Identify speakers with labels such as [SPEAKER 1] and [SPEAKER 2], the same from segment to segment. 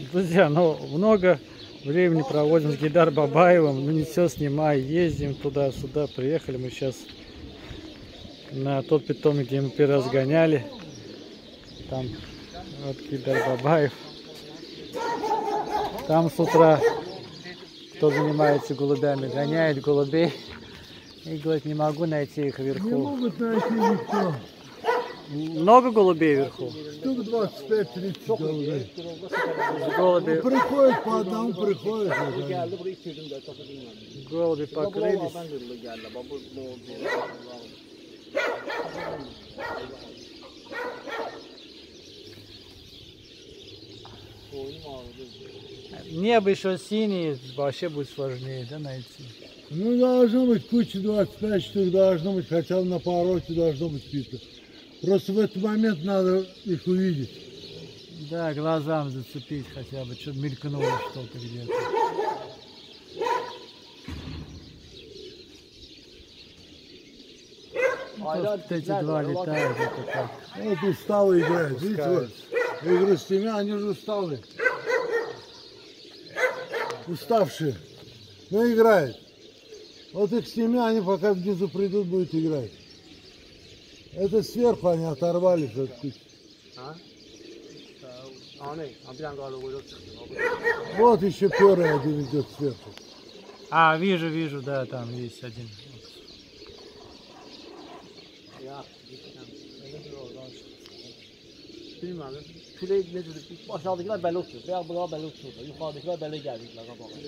[SPEAKER 1] Друзья, ну много времени проводим с Гейдар Бабаевым, ну не все снимаем, ездим туда-сюда, приехали мы сейчас на тот питомник, где мы первый раз гоняли. Там вот Гейдар Бабаев. Там с утра кто занимается голубями, гоняет голубей. И говорит, не могу найти их вверху.
[SPEAKER 2] Не могут найти никто.
[SPEAKER 1] Много голубей вверху?
[SPEAKER 2] Штук 25-30 голубей.
[SPEAKER 1] Голуби,
[SPEAKER 2] Приходят по одному, приходят.
[SPEAKER 1] голуби покрылись. Небо еще синее, вообще будет сложнее, да, найти.
[SPEAKER 2] Ну, должно быть куча 25 штук, должно быть, хотя бы на пороте должно быть пита. Просто в этот момент надо их увидеть.
[SPEAKER 1] Да, глазам зацепить хотя бы, что-то мелькнуло что-то где-то. Вот эти два летают, это так.
[SPEAKER 2] Вот усталые играют, видите, вот. Игры с теми, они же усталые. Уставшие. Но играют. Вот их с ними, они пока внизу придут, будут играть. Это сверху они оторвались от птиц. Вот еще первый один идет сверху.
[SPEAKER 1] А, вижу, да, там есть один.
[SPEAKER 3] Bilmem. Küley ne dedi? Aşağıdakiler belli uçuyor. Veya bunlar belli uçuyor. Yukarıdakiler belli geldikler.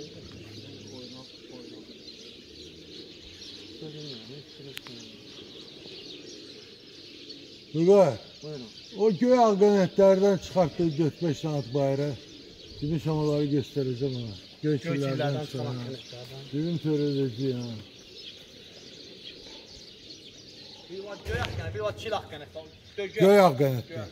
[SPEAKER 2] Tugay,
[SPEAKER 3] Buyurun.
[SPEAKER 2] o köy alganetlerden çıkarttığı 4-5 tane bayrağı. Kimi şamaları göstereceğim ona. Göçüllerden sonra. Düğün töreci ha. Köy alganetler.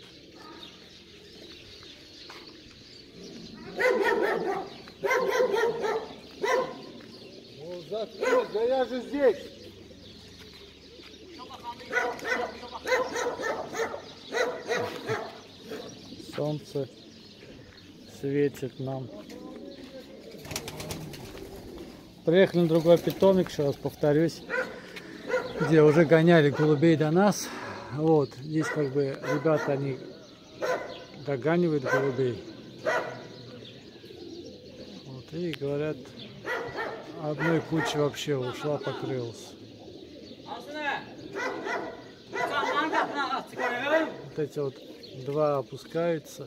[SPEAKER 2] Да я же здесь.
[SPEAKER 1] Солнце светит нам. Приехали на другой питомник, еще раз повторюсь, где уже гоняли голубей до нас. Вот, здесь как бы ребята, они догонивают голубей. Вот, и говорят, одной кучи вообще ушла, покрылась. Вот эти вот два опускаются.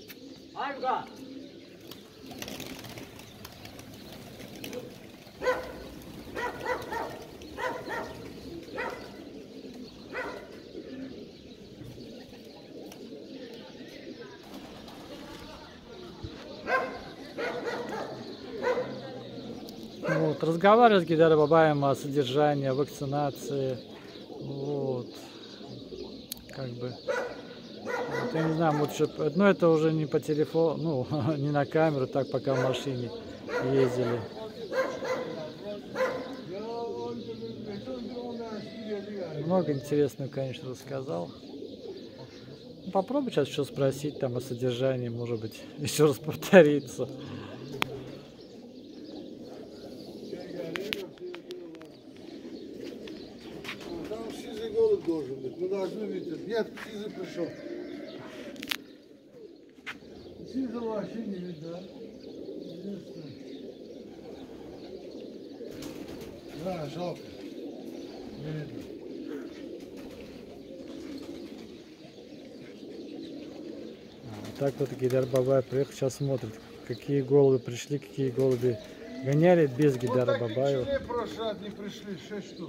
[SPEAKER 1] Вот, разговаривали с Гейдаром Бабаевым о содержании, о вакцинации. Вот. Как бы. Вот, я не знаю, лучше. Но это уже не по телефону, ну, не на камеру, так пока в машине ездили. Много интересного, конечно, рассказал. Попробуй сейчас еще спросить там о содержании, может быть, еще раз повторится.
[SPEAKER 2] Там сизый голубь должен быть. Мы должны видеть. Нет, сизый пришел. Сизого вообще не видно. Да, жалко. Не видно.
[SPEAKER 1] Так вот Гейдар Бабаев приехал, сейчас смотрит, какие голуби пришли, какие голуби гоняли без Гейдара Бабаева.
[SPEAKER 2] Вот в прошлый раз не пришли, 6 штук.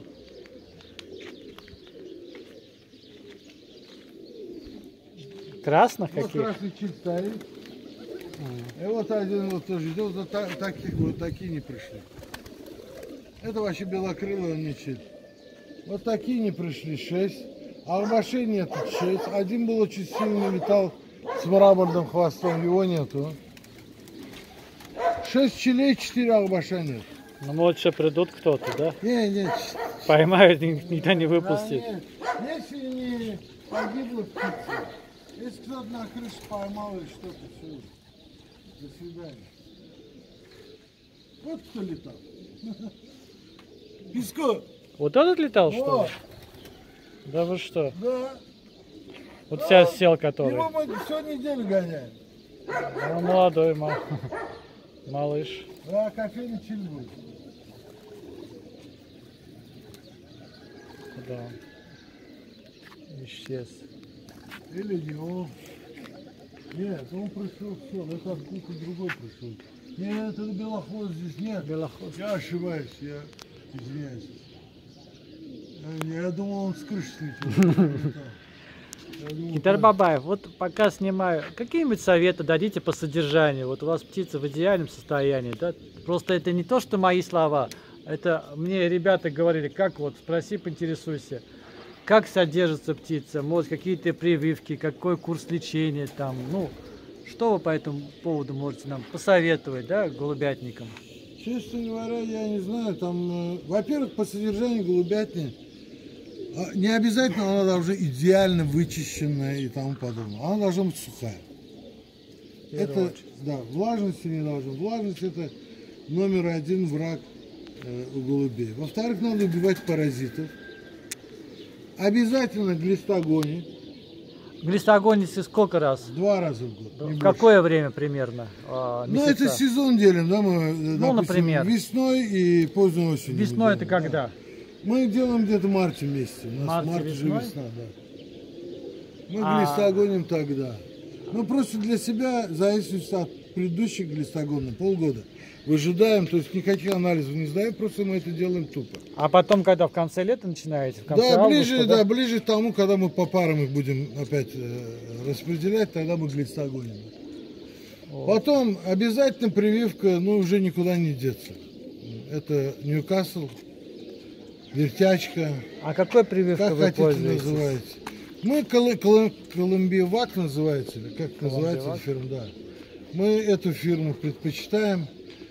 [SPEAKER 1] Красных
[SPEAKER 2] Вот
[SPEAKER 1] каких?
[SPEAKER 2] красный чип стоит. И вот один вот тоже идет, вот таких вот такие не пришли. Это вообще белокрылый не чип. Вот такие не пришли, 6. А в машине этот 6. Один был очень сильный, летал с мраморным хвостом, его нету. 6 челей, 4 албаша нет.
[SPEAKER 1] Ну, может, еще придут кто-то, да?
[SPEAKER 2] Не,
[SPEAKER 1] Поймают, никто не выпустит.
[SPEAKER 2] нет. Если не погибла птица, если кто-то на крыше поймал или что-то, все. До свидания. Вот кто летал. Песко.
[SPEAKER 1] Вот этот летал, что
[SPEAKER 2] О,
[SPEAKER 1] ли? Да вы что?
[SPEAKER 2] да.
[SPEAKER 1] Вот сейчас сел который.
[SPEAKER 2] Его мы всю неделю гоняем.
[SPEAKER 1] Он молодой, малыш.
[SPEAKER 2] Да, кофейный чили будет.
[SPEAKER 1] Куда он? Исчез.
[SPEAKER 2] Или не он. Нет, он пришел, все, это откуда другой пришел. Нет, это белохвост здесь нет.
[SPEAKER 1] Белохвост.
[SPEAKER 2] Я ошибаюсь, я извиняюсь. Я думал, он с крыши слетел.
[SPEAKER 1] Гитар Бабаев, вот пока снимаю, какие-нибудь советы дадите по содержанию? Вот у вас птица в идеальном состоянии, да? Просто это не то, что мои слова, это мне ребята говорили, как вот, спроси, поинтересуйся, как содержится птица, может, какие-то прививки, какой курс лечения там, ну, что вы по этому поводу можете нам посоветовать, да, голубятникам?
[SPEAKER 2] Честно говоря, я не знаю, там, во-первых, по содержанию голубятни, не обязательно она должна идеально вычищенная и тому подобное. Она должна быть сухая. Это, да, влажности не должно. Влажность это номер один враг у голубей. Во-вторых, надо убивать паразитов. Обязательно глистогони.
[SPEAKER 1] Глистогоните сколько раз?
[SPEAKER 2] 2 раза в год.
[SPEAKER 1] В какое время примерно?
[SPEAKER 2] Ну, это сезон делим, да, мы,
[SPEAKER 1] ну,
[SPEAKER 2] допустим,
[SPEAKER 1] например.
[SPEAKER 2] Весной и поздней осенью.
[SPEAKER 1] Весной это
[SPEAKER 2] делаем,
[SPEAKER 1] когда?
[SPEAKER 2] Да. Мы делаем где-то в марте месяце. У нас март уже
[SPEAKER 1] весной?
[SPEAKER 2] весна, да. Мы глистогоним тогда. Ну, просто для себя, в зависимости от предыдущих глистогонов, полгода. Выжидаем, то есть никаких анализов не сдаем, просто мы это делаем тупо.
[SPEAKER 1] А потом, когда в конце лета начинаете? В конце
[SPEAKER 2] Да,
[SPEAKER 1] августа,
[SPEAKER 2] ближе, да, ближе к тому, когда мы по парам их будем опять распределять, тогда мы глистогоним. Потом обязательно прививка, ну, уже никуда не деться. Это Ньюкасл, вертячка.
[SPEAKER 1] А какой прививкой
[SPEAKER 2] Как
[SPEAKER 1] вы
[SPEAKER 2] хотите
[SPEAKER 1] пользуетесь?
[SPEAKER 2] называете. Мы Колумбивак называется, или как называется эта фирма, да. Мы эту фирму предпочитаем.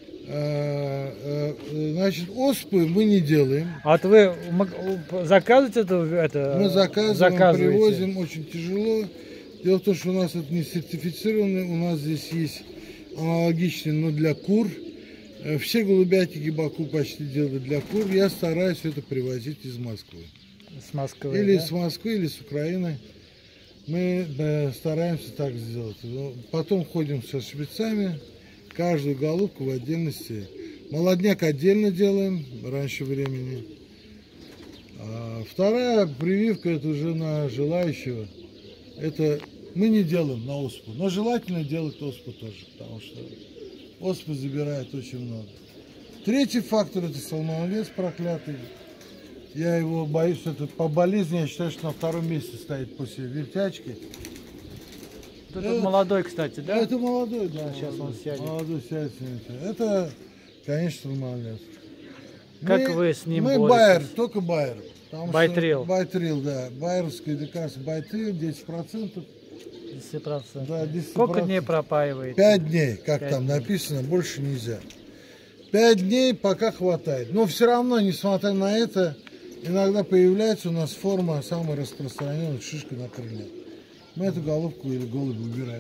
[SPEAKER 2] Значит, оспы мы не делаем.
[SPEAKER 1] А вот вы заказываете это?
[SPEAKER 2] Мы заказываем,
[SPEAKER 1] заказываете?
[SPEAKER 2] привозим, очень тяжело. Дело в том, что у нас это не сертифицированный, у нас здесь есть аналогичный, но для кур. Все голубятники Баку почти делают для кур. Я стараюсь это привозить из Москвы.
[SPEAKER 1] С Москвы,
[SPEAKER 2] или
[SPEAKER 1] да?
[SPEAKER 2] с Москвы, или с Украины. Мы стараемся так сделать. Потом ходим со шприцами, каждую голубку в отдельности. Молодняк отдельно делаем, раньше времени. А вторая прививка, это уже на желающего. Это мы не делаем на оспу, но желательно делать оспу тоже, потому что оспа забирает очень много. Третий фактор — это салмоновец проклятый. Я его боюсь, это по болезни, я считаю, что на втором месте стоит после вертячки.
[SPEAKER 1] Этот молодой, кстати, да?
[SPEAKER 2] Это молодой, да.
[SPEAKER 1] Сейчас он сядет.
[SPEAKER 2] Молодой сядет. Это, конечно, молодец.
[SPEAKER 1] Как вы с ним
[SPEAKER 2] Мы
[SPEAKER 1] боретесь?
[SPEAKER 2] байер, только байер.
[SPEAKER 1] Байтрил.
[SPEAKER 2] Байтрил, да. Байеровское лекарство Байтрил, 10%.
[SPEAKER 1] 10%.
[SPEAKER 2] Да, 10%.
[SPEAKER 1] Сколько дней пропаиваете?
[SPEAKER 2] 5 дней, как
[SPEAKER 1] 5
[SPEAKER 2] там
[SPEAKER 1] дней.
[SPEAKER 2] написано, больше нельзя. 5 дней пока хватает. Но все равно, несмотря на это, иногда появляется у нас форма самая распространенная, шишка на крыле. Мы эту головку или голубь убираем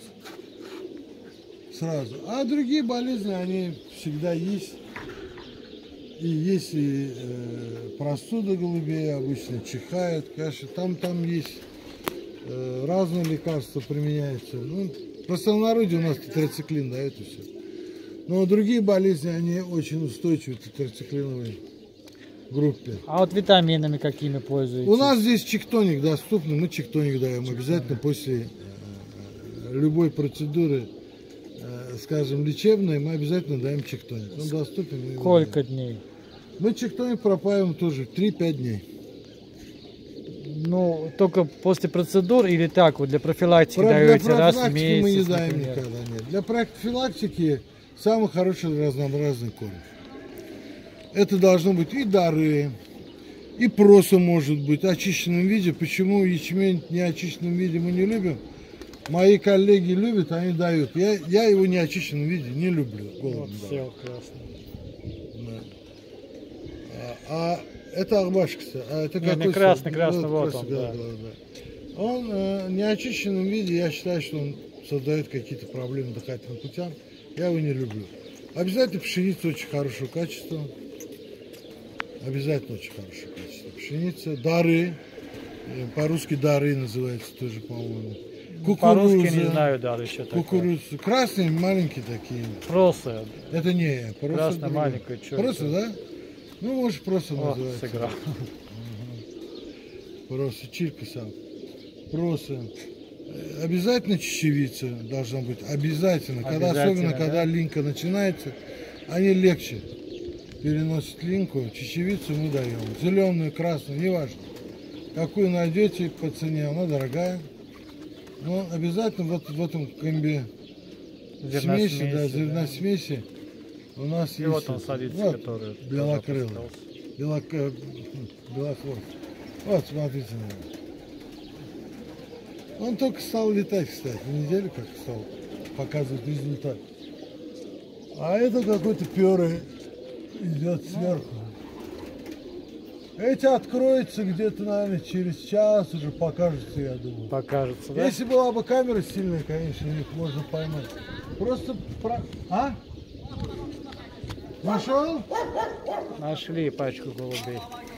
[SPEAKER 2] сразу. А другие болезни, они всегда есть. И есть и простуда голубей, обычно чихают, конечно, там есть разные лекарства применяются. Ну, в простонародье у нас тетрациклин, да, это все. Но другие болезни, они очень устойчивы к тетрациклиновой группе.
[SPEAKER 1] А вот витаминами какими пользуетесь?
[SPEAKER 2] У нас здесь чектоник доступный, мы чектоник даем обязательно после любой процедуры, скажем, лечебной, мы обязательно даем чектоник. Он доступен.
[SPEAKER 1] Сколько дней?
[SPEAKER 2] Мы чектоник пропаиваем тоже 3-5 дней.
[SPEAKER 1] Ну, только после процедур или так вот для профилактики даете раз в месяц?
[SPEAKER 2] Мы не даем
[SPEAKER 1] например?
[SPEAKER 2] никогда, нет. Для профилактики самый хороший разнообразный корм. Это должно быть и дары, и просо может быть в очищенном виде. Почему ячмень в неочищенном виде мы не любим? Мои коллеги любят, они дают. Я его в неочищенном виде не люблю.
[SPEAKER 1] Вот, все классно.
[SPEAKER 2] А это Ахбашкса. А это
[SPEAKER 1] Не, красный, вот он,
[SPEAKER 2] да. Он в неочищенном виде, я считаю, что он создает какие-то проблемы дыхательным путям. Я его не люблю. Обязательно пшеница очень хорошего качества. Обязательно очень хорошего качества. Пшеница, дары. По-русски дары называется тоже, по-моему.
[SPEAKER 1] По-русски не знаю, да, еще такое.
[SPEAKER 2] Кукуруза. Красные, маленькие такие.
[SPEAKER 1] Просы.
[SPEAKER 2] Это не просы.
[SPEAKER 1] Красная маленькая.
[SPEAKER 2] Просы, да? Ну, может, просы называется.
[SPEAKER 1] Сыграл.
[SPEAKER 2] Просы, чирка сам. Просы. Обязательно чечевица должна быть. Обязательно. Особенно,
[SPEAKER 1] да?
[SPEAKER 2] когда линька начинается, они легче переносят линьку. Чечевицу мы даем. Зеленую, красную, неважно. Какую найдете по цене, она дорогая. Но обязательно в этом комбе смеси, да, зерносмеси у нас
[SPEAKER 1] и
[SPEAKER 2] есть.
[SPEAKER 1] вот он садится, вот, который
[SPEAKER 2] белокрылый. Белохвост. Вот, смотрите на него. Он только стал летать, кстати, неделю как стал показывать результат. А это какой-то перый идет сверху. Эти откроются где-то, наверное, через час уже покажутся, я думаю.
[SPEAKER 1] Покажется, да?
[SPEAKER 2] Если была бы камера сильная, конечно, их можно поймать. Просто А? Нашел?
[SPEAKER 1] Нашли пачку голубей.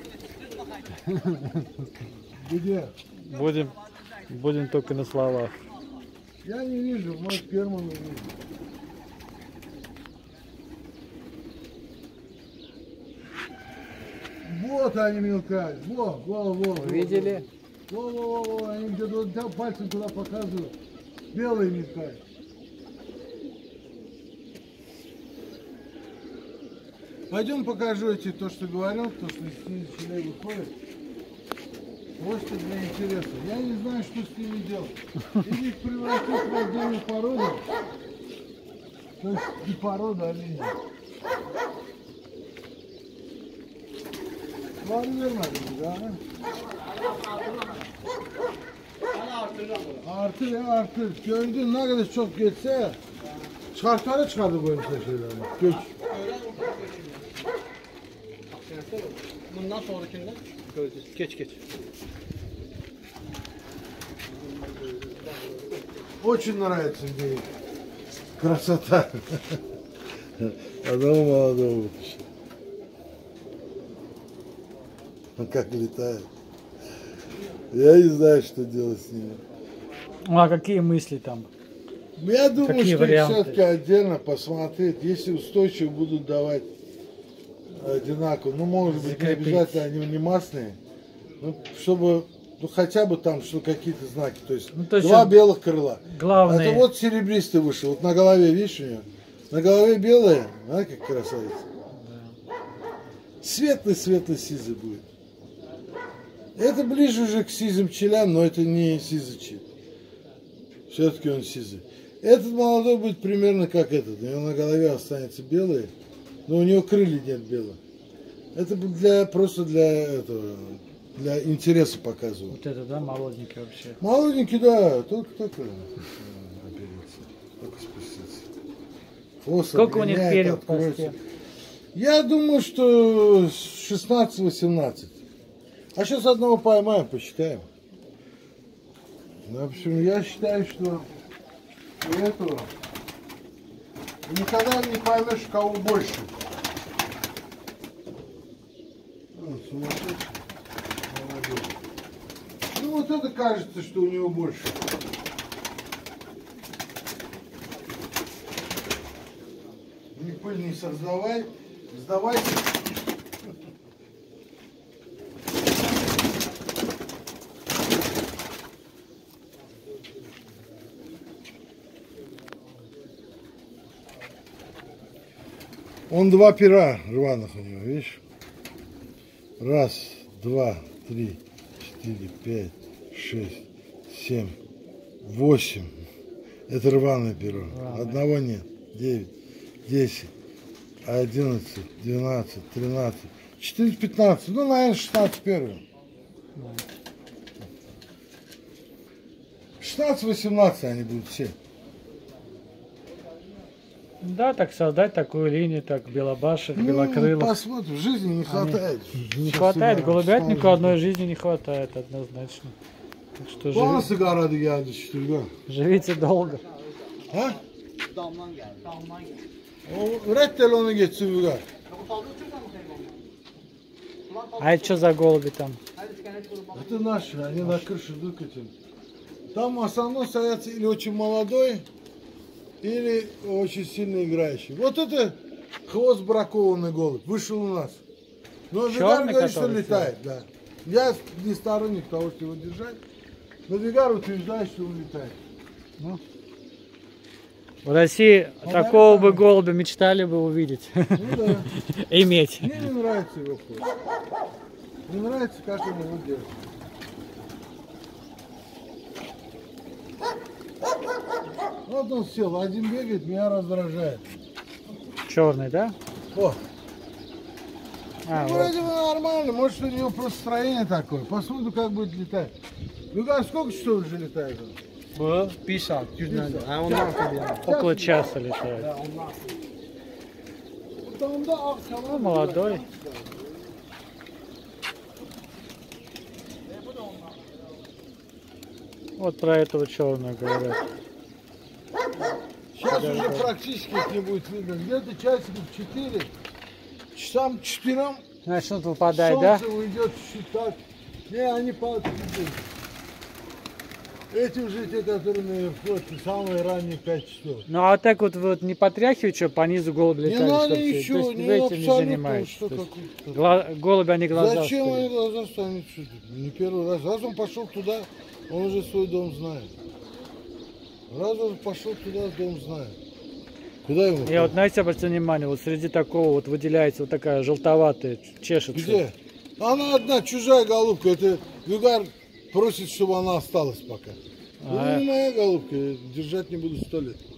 [SPEAKER 2] Где?
[SPEAKER 1] Будем только на словах.
[SPEAKER 2] Я не вижу, может, ферму не вижу. Вот они мелкают. Во.
[SPEAKER 1] Видели?
[SPEAKER 2] Во. Они где-то пальцем туда показывают. Белые мелкают. Пойдем покажу эти, то, что говорил, то, что из щелей выходит. Просто для интереса. Я не знаю, что с ними делать. Или их превратить в отдельную породу. То есть не порода, а линия. Var vermedim ya. Artır ya artır. Gördün ne kadar çok geçse çıkardı bu elbise şeylerini. Göç.
[SPEAKER 3] Bundan sonrakinden göreceğiz. Geç.
[SPEAKER 2] Очень нравится мне красота. Одного молодого вытащил. Он как летает. Я не знаю, что делать с ними.
[SPEAKER 1] Ну, а какие мысли там?
[SPEAKER 2] Я думаю,
[SPEAKER 1] какие
[SPEAKER 2] что
[SPEAKER 1] варианты?
[SPEAKER 2] их все-таки отдельно посмотреть. Если устойчиво будут давать одинаково, ну, может быть, не обязательно они не масляные, ну, чтобы, ну, хотя бы там, что какие-то знаки. То есть,
[SPEAKER 1] ну, то есть
[SPEAKER 2] два белых крыла.
[SPEAKER 1] Главное...
[SPEAKER 2] Это вот серебристый вышел. Вот на голове, видишь, у него? На голове белая, а как красавица. Да. Светлый сизый будет. Это ближе уже к сизым челям, но это не сизый чел. Все-таки он сизый. Этот молодой будет примерно как этот. У него на голове останется белый, но у него крылья нет белых. Это просто для интереса показываю.
[SPEAKER 1] Вот это, да, молоденький вообще.
[SPEAKER 2] Молоденький, да, только опереться, только спуститься. Хвост
[SPEAKER 1] сколько
[SPEAKER 2] обгоняет,
[SPEAKER 1] у них перьев в
[SPEAKER 2] откроется.
[SPEAKER 1] хвосте?
[SPEAKER 2] Я думаю, что 16-18. А сейчас одного поймаем, посчитаем. В общем, я считаю, что у этого никогда не поймешь, кого больше. Вот, сумасшедший. Молодец. Ну вот это кажется, что у него больше. Не пыль не создавай, сдавайся. Он два пера рваных у него, видишь? Раз, два, три, 4, 5, 6, 7, 8. Это рваное перо. Одного нет. 9, 10, 11, 12, 13, 14, 15. Ну, наверное, 16 первых. 16-18 они будут все.
[SPEAKER 1] Да, так создать такую линию, так белобашек, белокрылых.
[SPEAKER 2] Посмотрим, жизни не хватает.
[SPEAKER 1] Не хватает, голубятнику одной жизни не хватает однозначно. Так что
[SPEAKER 2] Bana sigara geldi şurada.
[SPEAKER 1] живите долго.
[SPEAKER 2] Ha?
[SPEAKER 3] Damdan geldi. Damdan geldi.
[SPEAKER 2] O rettel onu geçsin Uygar.
[SPEAKER 1] А это что за голуби там?
[SPEAKER 2] Это наши, они на крыше выкатили. Там в основном садятся или очень молодой, или очень сильно играющий. Вот это хвост бракованный голубь, вышел у нас. Но Вигар говорит, что летает, да. Я не сторонник того, что его держать, но Вигар утверждает, что он летает.
[SPEAKER 1] Ну, в России такого бы голубя мечтали бы увидеть.
[SPEAKER 2] Ну да.
[SPEAKER 1] Иметь.
[SPEAKER 2] Мне не нравится его хвост. Не нравится, как он его держит. Вот он сел, один бегает, меня раздражает.
[SPEAKER 1] Черный, да?
[SPEAKER 2] О,
[SPEAKER 1] А,
[SPEAKER 2] ну,
[SPEAKER 1] вот.
[SPEAKER 2] вроде бы нормально, может у него просто строение такое. Посмотрим, как будет летать. Вигар, сколько часов уже летает он?
[SPEAKER 3] Bu 1 saat, 100 nerede? Ha ondan sonra yani.
[SPEAKER 1] Около часа летает.
[SPEAKER 3] Ha ondan sonra.
[SPEAKER 2] Damda akşam
[SPEAKER 1] Ну, молодой. Вот про этого черного говорят.
[SPEAKER 2] Сейчас уже практически их не будет видно. Где-то часиков 4. Часам 4
[SPEAKER 1] Начнут выпадать, да?
[SPEAKER 2] солнце уйдет чуть так. Не, они падают. Эти уже те, которые наверху, это самые ранние 5 часов.
[SPEAKER 1] Ну а так вот вы вот не потряхиваете, что по низу голуби
[SPEAKER 2] Не
[SPEAKER 1] летали?
[SPEAKER 2] надо
[SPEAKER 1] чтоб-
[SPEAKER 2] ничего,
[SPEAKER 1] то есть
[SPEAKER 2] не
[SPEAKER 1] вы этим не
[SPEAKER 2] абсолютно,
[SPEAKER 1] занимаетесь?
[SPEAKER 2] что
[SPEAKER 1] То есть
[SPEAKER 2] какой-то.
[SPEAKER 1] голуби, они глаза
[SPEAKER 2] Зачем
[SPEAKER 1] что ли?
[SPEAKER 2] они глаза станут? Не первый раз. Раз он пошел туда, он уже свой дом знает. Раз он пошел туда, дом знает. Куда ему?
[SPEAKER 1] Я вот, знаете, обратите внимание, вот среди такого вот выделяется вот такая желтоватая, чешется.
[SPEAKER 2] Где? Она одна, чужая голубка. Это Вигар просит, чтобы она осталась пока. Ну, не моя голубка, я держать не буду 100 лет.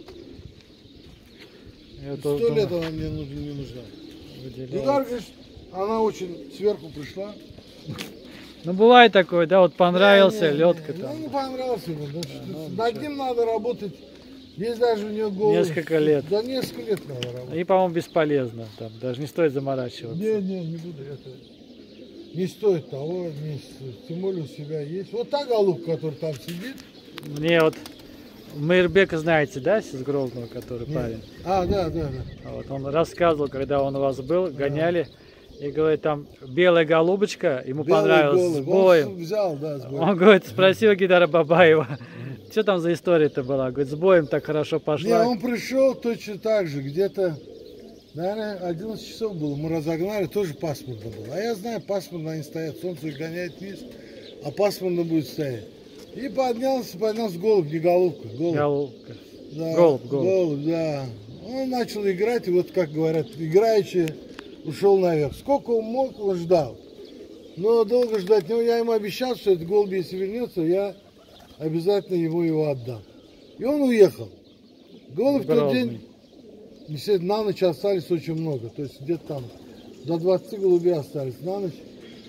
[SPEAKER 1] Я
[SPEAKER 2] 100
[SPEAKER 1] тоже
[SPEAKER 2] лет
[SPEAKER 1] думаю,
[SPEAKER 2] она мне не нужна.
[SPEAKER 1] выделяется.
[SPEAKER 2] Вигар, говорит, она очень сверху пришла.
[SPEAKER 1] Ну бывает такое, да, вот понравился,
[SPEAKER 2] Не,
[SPEAKER 1] лёдка
[SPEAKER 2] не,
[SPEAKER 1] там.
[SPEAKER 2] Ну, не понравился ему. Над ним надо работать. Есть даже у него голос.
[SPEAKER 1] Несколько лет.
[SPEAKER 2] Да, несколько лет надо работать.
[SPEAKER 1] И, по-моему, бесполезно, там, даже не стоит заморачиваться.
[SPEAKER 2] Не буду это. Не стоит того, не стоит. Тем более у себя есть. Вот та голубка, которая там сидит.
[SPEAKER 1] Мне вот Мейрбека, знаете, да, из Грозного, который
[SPEAKER 2] Нет.
[SPEAKER 1] парень?
[SPEAKER 2] А, да.
[SPEAKER 1] Вот, он рассказывал, когда он у вас был, гоняли, и говорит, там белая голубочка, ему
[SPEAKER 2] Белый
[SPEAKER 1] понравилось
[SPEAKER 2] голубь.
[SPEAKER 1] с боем.
[SPEAKER 2] Он взял, да, с боем.
[SPEAKER 1] Он говорит, спросил Гидара Бабаева, что там за история-то была? Говорит, с боем так хорошо
[SPEAKER 2] Не,
[SPEAKER 1] пошла.
[SPEAKER 2] он пришел точно так же, где-то, наверное, 11 часов было, мы разогнали, тоже пасмурно было. А я знаю, пасмурно они стоят, солнце их гоняет вниз, а пасмурно будет стоять. И поднялся голубь, не голубка, голубь.
[SPEAKER 1] Голубка.
[SPEAKER 2] Да,
[SPEAKER 1] Голубь.
[SPEAKER 2] да. Он начал играть, и вот, как говорят, играючи ушел наверх. Сколько он мог, он ждал. Но долго ждать, но я ему обещал, что этот голубь, если вернется, я обязательно его отдам. И он уехал. Голубь в тот
[SPEAKER 1] Грозный.
[SPEAKER 2] день, действительно, на ночь остались очень много. То есть где-то там до 20 голубей остались на ночь.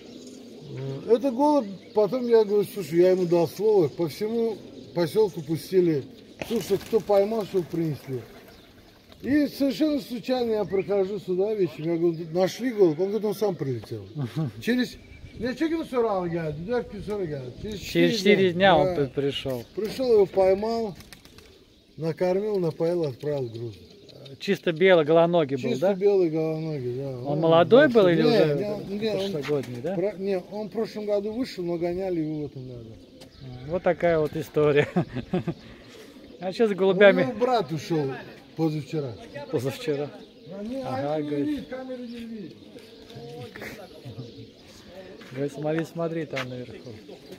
[SPEAKER 2] Это голубь, потом я говорю, слушай, я ему дал слово, по всему поселку пустили, слушай, кто поймал, чтобы принесли. И совершенно случайно я прохожу сюда вечером, я говорю, нашли голубь, он говорит, он сам прилетел. Через, ne gün sonra geldi, 4 gün sonra geldi.
[SPEAKER 1] Через 4 дня он
[SPEAKER 2] Да.
[SPEAKER 1] пришел.
[SPEAKER 2] Пришел, его поймал, накормил, напоил, отправил в Грузию.
[SPEAKER 1] Чисто белый, голоногий был,
[SPEAKER 2] Чисто
[SPEAKER 1] да?
[SPEAKER 2] белый головногий, да.
[SPEAKER 1] Он молодой был или
[SPEAKER 2] не,
[SPEAKER 1] уже
[SPEAKER 2] не, он,
[SPEAKER 1] прошлогодний, да?
[SPEAKER 2] не, он в прошлом году вышел, но гоняли его в этом году.
[SPEAKER 1] Вот такая вот история. А сейчас с
[SPEAKER 2] У
[SPEAKER 1] голубями
[SPEAKER 2] него брат ушел позавчера.
[SPEAKER 1] позавчера. Ага,
[SPEAKER 2] они не
[SPEAKER 1] говорит.
[SPEAKER 2] видят, камеры не видят.
[SPEAKER 1] Говорит, смотри, смотри там наверху.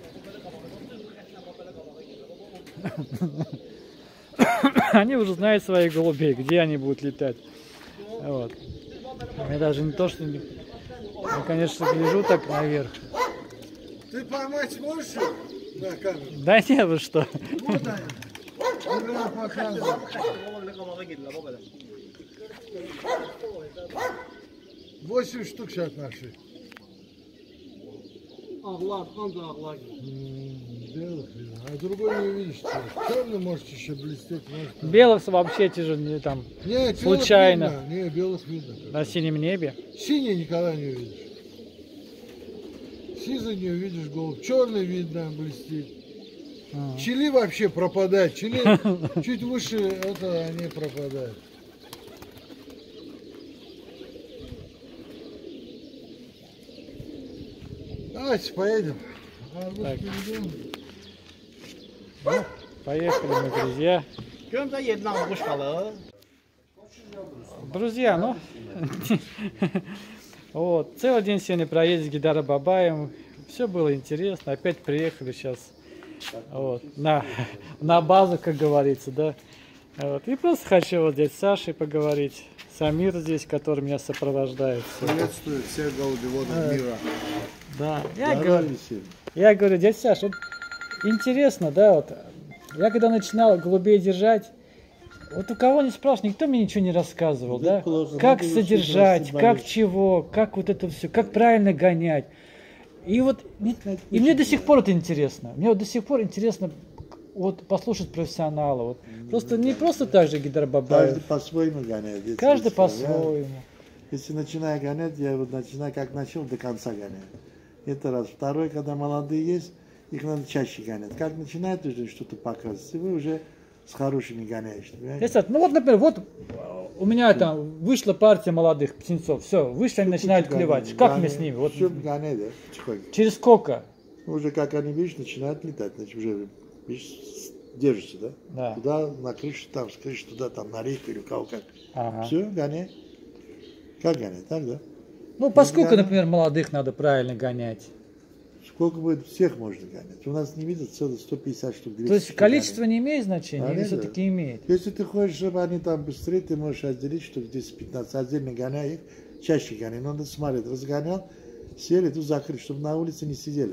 [SPEAKER 1] Они уже знают своих голубей, где они будут летать. Вот. Я даже не то, что... Я, конечно, гляжу так наверх.
[SPEAKER 2] Ты поймать можешь его? На камеру.
[SPEAKER 1] Да не, вы что?
[SPEAKER 2] Вот они. Игра показывает. 8 штук сейчас нашли.
[SPEAKER 3] Ağlar, ancaq ağlar gelir.
[SPEAKER 2] Белых видно. А другой не увидишь. Черный может еще блестеть. Может, там.
[SPEAKER 1] Белых вообще тяжело, не там,
[SPEAKER 2] Не, белых
[SPEAKER 1] случайно.
[SPEAKER 2] видно. Не, белых видно.
[SPEAKER 1] на синем небе.
[SPEAKER 2] Синий никогда не увидишь. Сизый не увидишь голубь. Черный видно, блестит. Чили вообще пропадает. Чили чуть выше этого они пропадают. Давайте поедем.
[SPEAKER 1] Так. Ну, поехали мы, друзья.
[SPEAKER 3] Göm də yedinə almış qalır.
[SPEAKER 1] Друзья, ну, вот, целый день сегодня проедем с Гейдаром Бабаем. Все было интересно. Опять приехали сейчас вот, на базу, как говорится, да. Вот. И просто хочу вот здесь с Сашей поговорить. Самир здесь, который меня сопровождает.
[SPEAKER 2] Приветствую всех голубеводов мира.
[SPEAKER 1] Да,
[SPEAKER 2] Здоровья всем.
[SPEAKER 1] я говорю, дядя Саш, вот интересно, да, вот, я когда начинал голубей держать, вот у кого не спрашивал, никто мне ничего не рассказывал, да, как содержать, как чего, как вот это все, как правильно гонять. И вот, и мне до сих пор это интересно, мне вот до сих пор интересно вот послушать профессионала, вот, просто не просто так же Гейдар Бабаев.
[SPEAKER 2] Каждый по-своему гоняет.
[SPEAKER 1] Каждый по-своему.
[SPEAKER 2] Если начинаю гонять, я вот начинаю как начал, до конца гоняю. Это раз. Второй, когда молодые есть, их надо чаще гонять. Как начинает уже что-то показывать, вы уже с хорошими гоняешь.
[SPEAKER 1] Ну вот, например, вот у меня там вышла партия молодых птенцов, все, вышли, они начинают клевать. Как мне с ними? Вот,
[SPEAKER 2] гоняй, да? Потихоньку.
[SPEAKER 1] через сколько?
[SPEAKER 2] Уже как они, видишь, начинают летать, значит, уже, видишь, держатся, да?
[SPEAKER 1] Да.
[SPEAKER 2] Туда, на крышу, там, с крыши туда, там, на рейку или у кого как.
[SPEAKER 1] Ага.
[SPEAKER 2] Все, гоняй. Как гонять, так, да?
[SPEAKER 1] Ну, поскольку, например, молодых надо правильно гонять.
[SPEAKER 2] Сколько будет, всех можно гонять. У нас не видят целых 150 штук. 200
[SPEAKER 1] То есть
[SPEAKER 2] штук
[SPEAKER 1] количество
[SPEAKER 2] гонять.
[SPEAKER 1] не имеет значения, или
[SPEAKER 2] Да.
[SPEAKER 1] все-таки имеет?
[SPEAKER 2] Если ты хочешь, чтобы они там быстрее, ты можешь отделить штук 10-15, отдельно гоняй их, чаще гоняй. Но надо смотреть, разгонял, сели, тут закрыть, чтобы на улице не сидели.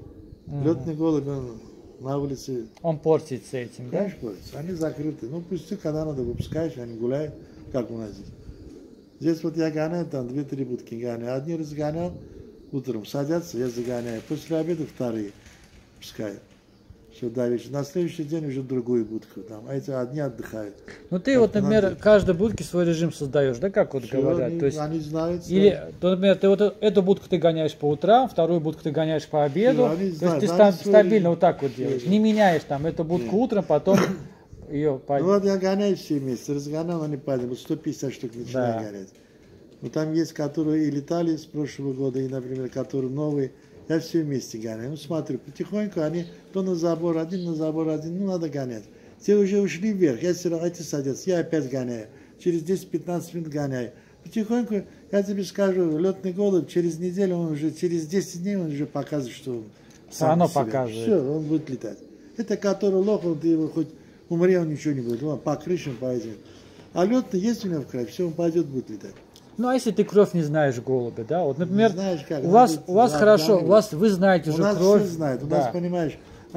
[SPEAKER 2] Летный голубь, он на улице,
[SPEAKER 1] Он портится этим, да?
[SPEAKER 2] конечно, портится. Они закрыты. Ну, пусть ты, когда надо, выпускаешь, они гуляют, как у нас здесь. Здесь вот я гоняю, там 2-3 будки гоняю. Одни разгонял, утром садятся, я загоняю. После обеда вторые пускают. Все, до вечера. На следующий день уже другую будку там. А эти одни отдыхают.
[SPEAKER 1] Ну ты вот, например, каждой будке свой режим создаешь, да, как вот
[SPEAKER 2] Всё,
[SPEAKER 1] говорят?
[SPEAKER 2] они,
[SPEAKER 1] То есть,
[SPEAKER 2] они знают.
[SPEAKER 1] или, то, например, ты вот эту будку ты гоняешь по утрам, вторую будку ты гоняешь по обеду.
[SPEAKER 2] Всё, они
[SPEAKER 1] То
[SPEAKER 2] знают,
[SPEAKER 1] есть ты
[SPEAKER 2] они свой
[SPEAKER 1] стабильно
[SPEAKER 2] режим.
[SPEAKER 1] вот так вот делаешь. Не меняешь там эту будку утром, потом ее по...
[SPEAKER 2] Ну вот я гоняю все вместе. Разгонял, они падают. Вот 150 штук начинаю
[SPEAKER 1] Да.
[SPEAKER 2] гонять. Ну там есть, которые и летали с прошлого года, и, например, которые новые. Я все вместе гоняю. Ну смотрю, потихоньку они то на забор один, ну надо гонять. Те уже ушли вверх, я все равно, эти садятся, я опять гоняю. Через 10-15 минут гоняю. Потихоньку, я тебе скажу, летный голубь, через неделю, он уже, через 10 дней он уже показывает, что он
[SPEAKER 1] Всё равно
[SPEAKER 2] себя.
[SPEAKER 1] показывает.
[SPEAKER 2] Все, он будет летать. Это который лох, он, ты его хоть умри, он ничего не будет. Он по крышам пойдет. А летный есть у него в крови, все, он пойдет, будет летать.
[SPEAKER 1] Ну а если ты кровь не знаешь голубя, да? Вот, например,
[SPEAKER 2] знаешь как,
[SPEAKER 1] у вас
[SPEAKER 2] надо
[SPEAKER 1] хорошо,
[SPEAKER 2] обдавливать.
[SPEAKER 1] у вас вы знаете
[SPEAKER 2] У
[SPEAKER 1] уже
[SPEAKER 2] нас
[SPEAKER 1] кровь.
[SPEAKER 2] все знают, у
[SPEAKER 1] да.
[SPEAKER 2] нас, понимаешь,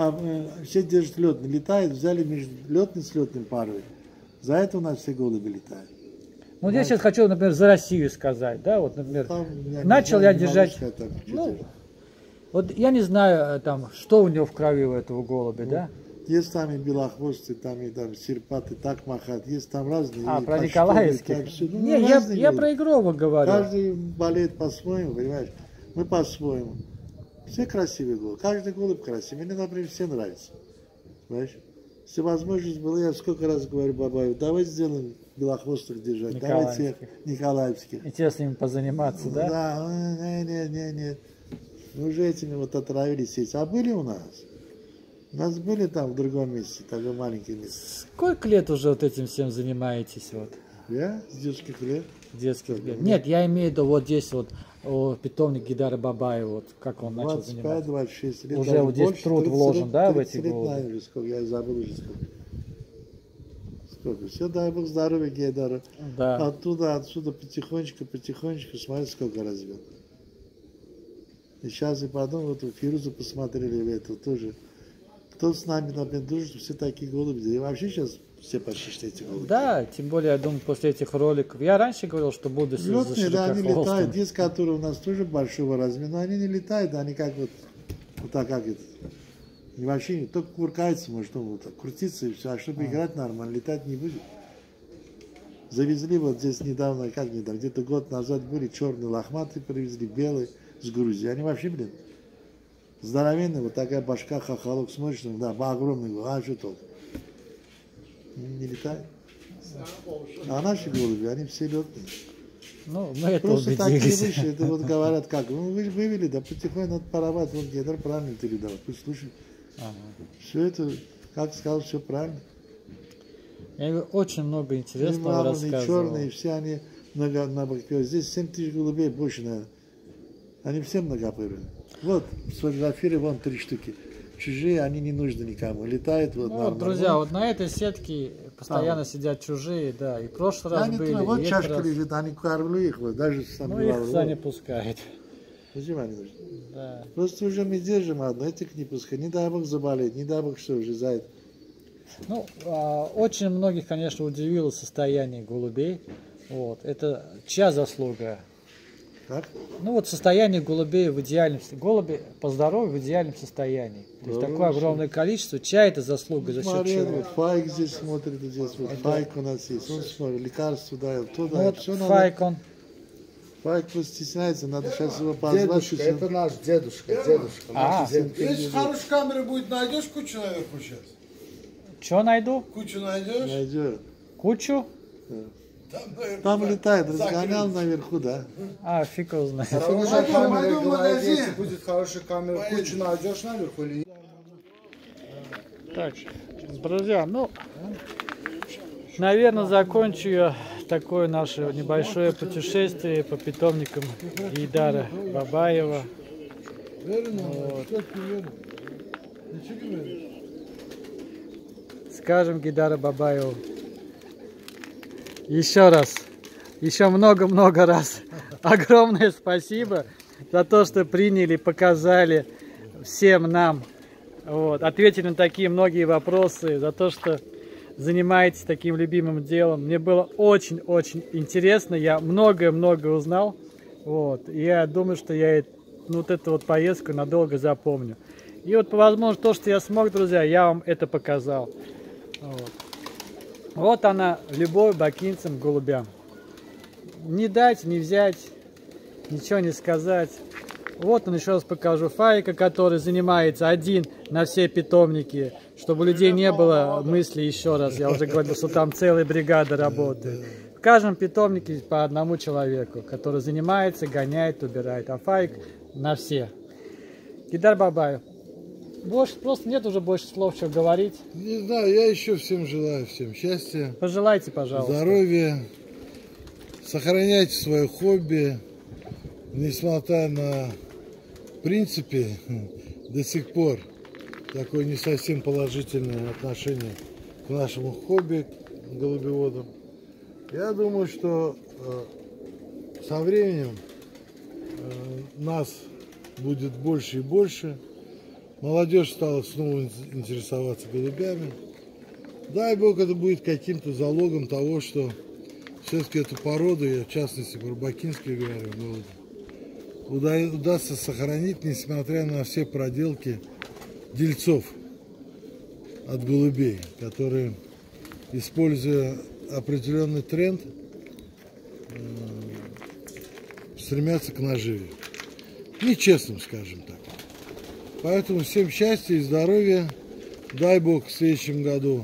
[SPEAKER 2] все держат летный, летают, взяли между летный с летным парой. За это у нас все голуби летают.
[SPEAKER 1] Ну, вот я сейчас хочу, например, за Россию сказать, да, вот, например,
[SPEAKER 2] Там,
[SPEAKER 1] начал
[SPEAKER 2] не
[SPEAKER 1] я
[SPEAKER 2] могу
[SPEAKER 1] держать,
[SPEAKER 2] сказать, так, что
[SPEAKER 1] ну,
[SPEAKER 2] держать.
[SPEAKER 1] вот я не знаю, там, что у него в крови у этого голубя, да?
[SPEAKER 2] Есть там и белохвостый, там и там серпатый, так махат, есть там разные.
[SPEAKER 1] А,
[SPEAKER 2] и
[SPEAKER 1] про
[SPEAKER 2] почтовые,
[SPEAKER 1] Николаевских?
[SPEAKER 2] там всё. Ну,
[SPEAKER 1] Не,
[SPEAKER 2] разные
[SPEAKER 1] я
[SPEAKER 2] голуби.
[SPEAKER 1] про игровых говорю.
[SPEAKER 2] Каждый болеет по-своему, понимаешь? Мы по-своему. Все красивые голуби, каждый голубь красивый. Мне, например, все нравится. Понимаешь? Если возможность была, я сколько раз говорю Бабаеву, давай сделаем белохвостых держать, давай всех Николаевских.
[SPEAKER 1] И тебе с ними позаниматься, да?
[SPEAKER 2] Да, нет. Мы уже этими вот отравились эти. А были у нас? У нас были там в другом месте, такое маленькое место.
[SPEAKER 1] Сколько лет уже вот этим всем занимаетесь, вот,
[SPEAKER 2] Я с детских лет.
[SPEAKER 1] детских лет? Нет, я имею в виду вот здесь вот, питомник Гейдара Бабаева, вот, как он начал заниматься.
[SPEAKER 2] 25-26 лет.
[SPEAKER 1] Уже
[SPEAKER 2] даже
[SPEAKER 1] вот здесь
[SPEAKER 2] больше,
[SPEAKER 1] труд
[SPEAKER 2] 30
[SPEAKER 1] вложен,
[SPEAKER 2] лет,
[SPEAKER 1] да, в
[SPEAKER 2] 30
[SPEAKER 1] эти
[SPEAKER 2] лет,
[SPEAKER 1] голуби?
[SPEAKER 2] наверное, уже сколько, я забыл уже сколько. Сколько. Все, дай Бог здоровья Гейдару.
[SPEAKER 1] Да.
[SPEAKER 2] Отсюда потихонечку, смотри, сколько развел. И сейчас и потом вот у Фируза посмотрели в эту тоже. Кто с нами, например, дружит, все такие голуби. И вообще сейчас все почти что эти голуби.
[SPEAKER 1] Да, тем более, я думаю, после этих роликов. Я раньше говорил, что буду за
[SPEAKER 2] Летные, да, они
[SPEAKER 1] широкохвостым.
[SPEAKER 2] летают. Есть, которые у нас тоже большого размера, но они не летают, они как вот так как это. И вообще только куркается, может, он вот так крутится и все. А чтобы играть нормально, летать не будет. Завезли вот здесь недавно, где-то год назад были черные лохматые, привезли белые с Грузии. Они вообще, блин,
[SPEAKER 4] Здоровенный, вот такая башка, хохолок, смотришь, да, огромный, а что толк? Не летает. А наши голуби, они все летные.
[SPEAKER 1] Ну, мы это
[SPEAKER 4] Просто так не
[SPEAKER 1] убедились.
[SPEAKER 4] вышли, это вот говорят как, ну вы вывели, да потихоньку надо порабатывать, вот генер правильно передавать, пусть слушают.
[SPEAKER 1] Ага.
[SPEAKER 4] Все это, как сказал, все правильно.
[SPEAKER 1] Я говорю, очень много
[SPEAKER 4] И
[SPEAKER 1] интересного
[SPEAKER 4] мраморные,
[SPEAKER 1] рассказывал.
[SPEAKER 4] черные, все они многопырые. Здесь 7 тысяч голубей больше, наверное. Они все многопырые. Вот, сфотографировали вон 3 штуки. Чужие, они не нужны никому. Летают вот
[SPEAKER 1] Ну,
[SPEAKER 4] нормально.
[SPEAKER 1] вот, друзья, вот на этой сетке постоянно сидят чужие, да, и в прошлый раз
[SPEAKER 4] Они
[SPEAKER 1] были,
[SPEAKER 4] вот
[SPEAKER 1] и этот
[SPEAKER 4] чашка
[SPEAKER 1] раз.
[SPEAKER 4] лежит, они кормлю их, вот, даже сам
[SPEAKER 1] Ну, их сюда не пускают.
[SPEAKER 4] Зачем они нужны?
[SPEAKER 1] Да.
[SPEAKER 4] Просто уже мы держим одно, этих не пускай. Не дай бог заболеть, не дай бог что уже за это.
[SPEAKER 1] Ну, очень многих, конечно, удивило состояние голубей. Вот. Это чья заслуга?
[SPEAKER 4] Так?
[SPEAKER 1] Ну вот состояние голубей в идеальном состоянии. Голуби по здоровью в идеальном состоянии. То есть такое огромное количество. Чья это заслуга? За счет
[SPEAKER 4] Смотри,
[SPEAKER 1] чего?
[SPEAKER 4] вот Файк здесь смотрит, здесь вот Файк у нас есть. Он смотрит, лекарства дает, то
[SPEAKER 1] Ну,
[SPEAKER 4] дает.
[SPEAKER 1] вот
[SPEAKER 4] Все надо.
[SPEAKER 1] Файкон.
[SPEAKER 4] Файк просто стесняется, надо сейчас его позвать.
[SPEAKER 3] Дедушка, это наш дедушка, дедушка.
[SPEAKER 1] А.
[SPEAKER 3] Наш дедушка.
[SPEAKER 2] Если хорошая камера будет, найдешь кучу наверху сейчас?
[SPEAKER 1] Что найду?
[SPEAKER 2] Кучу найдешь?
[SPEAKER 4] Найдет.
[SPEAKER 1] Кучу?
[SPEAKER 2] Там, наверху,
[SPEAKER 4] Там летает,
[SPEAKER 2] закрыт.
[SPEAKER 4] разгонял наверху, да.
[SPEAKER 1] А, фиг его знает.
[SPEAKER 3] Хорошая
[SPEAKER 2] Пойдем,
[SPEAKER 3] камера,
[SPEAKER 2] пойдем в
[SPEAKER 3] говорит,
[SPEAKER 2] магазин.
[SPEAKER 3] если будет хорошая камера, кучу найдешь наверху или нет?
[SPEAKER 1] Так, друзья, ну, наверное, закончу я такое наше небольшое путешествие по питомникам Гейдара Бабаева.
[SPEAKER 2] Верно? Что ты верно? Ничего не веришь?
[SPEAKER 1] Скажем Гейдару Бабаеву еще раз, еще много-много раз огромное спасибо за то, что приняли, показали всем нам, вот, ответили на такие многие вопросы, за то, что занимаетесь таким любимым делом. Мне было очень-очень интересно, я многое-многое узнал, вот, и я думаю, что я вот эту вот поездку надолго запомню. И вот, возможно, то, что я смог, друзья, я вам это показал. Вот она, любовь бакинцам к голубям. Не дать, не взять, ничего не сказать. Вот он, еще раз покажу, Файка, который занимается один на все питомники, чтобы у людей не было мысли, еще раз, я уже говорил, что там целая бригада работает. В каждом питомнике по одному человеку, который занимается, гоняет, убирает. А Файк на все. Гейдар Бабаев. Больше, просто нет уже больше слов, что говорить.
[SPEAKER 2] Не знаю, я еще всем желаю всем счастья,
[SPEAKER 1] Пожелайте, пожалуйста.
[SPEAKER 2] здоровья, сохраняйте свое хобби, несмотря на, в принципе, до сих пор такое не совсем положительное отношение к нашему хобби, к голубеводам. Я думаю, что со временем нас будет больше и больше. Молодежь стала снова интересоваться голубями. Дай бог, это будет каким-то залогом того, что все-таки эту породу, я в частности про бакинские говорю, голуби, удастся сохранить, несмотря на все проделки дельцов от голубей, которые, используя определенный тренд, стремятся к наживе. Нечестным, скажем так. Поэтому всем счастья и здоровья. Дай бог в следующем году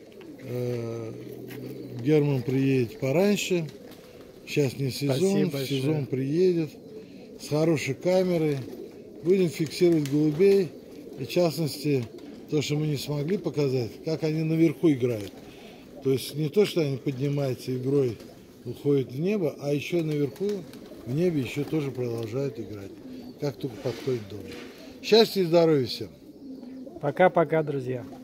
[SPEAKER 2] Герман приедет пораньше. Сейчас не сезон, в сезон приедет с хорошей камерой. Будем фиксировать голубей. И в частности, то, что мы не смогли показать, как они наверху играют. То есть не то, что они поднимаются игрой, уходят в небо, а еще наверху, в небе еще тоже продолжают играть. Как только подходит дом. Счастья и здоровья всем.
[SPEAKER 1] Пока-пока, друзья.